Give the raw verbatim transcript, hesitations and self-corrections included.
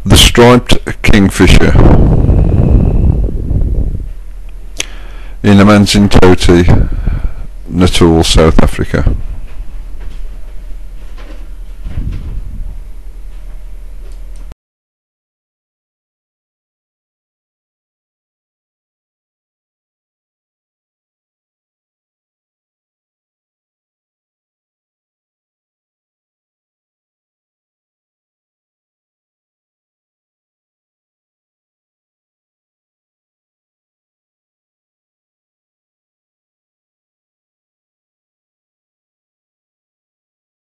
The striped kingfisher in Amanzimtoti, Natal, South Africa.